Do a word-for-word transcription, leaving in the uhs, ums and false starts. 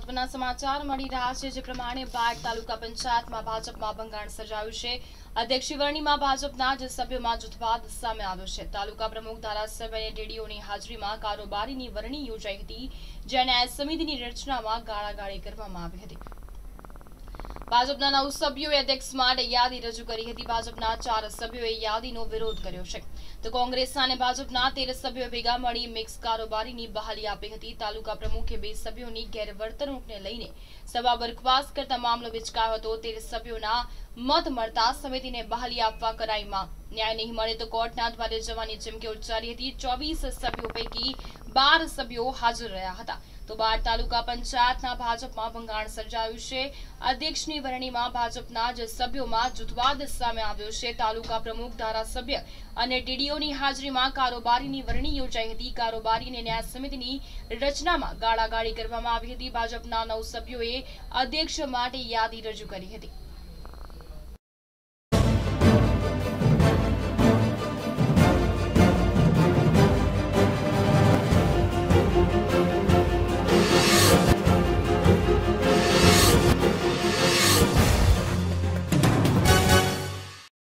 મહત્વના સમાચાર મળી રહ્યા છે, જે પ્રમાણે બાયડ તાલુકા પંચાયતમાં ભાજપમાં ભંગાણ સર્જાયું છે। અધ્યક્ષની વરણીમાં ભાજપના જ સભ્યોમાં જૂથવાદ સામે આવ્યો છે। તાલુકા પ્રમુખ ધારાસભ્ય અને ડીડીઓની હાજરીમાં કારોબારીની વરણી યોજાઈ હતી, જ્યાં ન્યાય સમિતિની રચનામાં ગાળાગાળી કરવામાં આવી હતી। ભાજપના નવ સભ્યોએ અધ્યક્ષ માટે યાદી રજૂ કરી હતી। ભાજપના ચાર સભ્યોએ યાદીનો વિરોધ કર્યો છે, તો કોંગ્રેસના અને ભાજપના તેર સભ્યો ભેગા મળી મિક્સ કારોબારીની બહાલી આપી હતી। તાલુકા પ્રમુખે બે સભ્યોની ગેરવર્તણૂકને લઈને સભા બરખાસ્ત કરતા મામલો વિચકાયો હતો। તેર સભ્યોના મત મળતા સમિતિને બહાલી આપવા કરાઈ માંગ। ન્યાય નહીં મળે તો કોર્ટના દ્વારે જવાની ચીમકી ઉચ્ચારી હતી। ચોવીસ સભ્યો પૈકી બાર સભ્યો હાજર રહ્યા હતા। તો બાયડ તાલુકા પંચાયતના ભાજપમાં ભંગાણ સર્જાયું છે। અધ્યક્ષની વરણીમાં ભાજપના જ સભ્યોમાં જૂથવાદ સામે આવ્યો છે। તાલુકા પ્રમુખ ધારાસભ્ય અને ટીડીઓની હાજરીમાં કારોબારીની વરણી યોજાઈ હતી। કારોબારી અને ન્યાય સમિતિની રચનામાં ગાળાગાળી કરવામાં આવી હતી। ભાજપના નવ સભ્યોએ અધ્યક્ષ માટે યાદી રજૂ કરી હતી।